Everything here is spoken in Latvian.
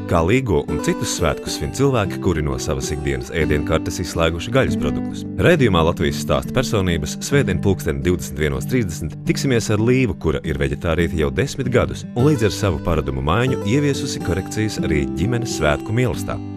Kā Līgo un citus svētkus svin cilvēki, kuri no savas ikdienas ēdienkartes izslēguši gaļas produktus. Raidījumā Latvijas stāsta personības svētdien pulksteni 21:30 tiksimies ar Līvu, kura ir veģetāriete jau 10 gadus un līdz ar savu paradumu maiņu ieviesusi korekcijas arī ģimenes svētku mīlestībā.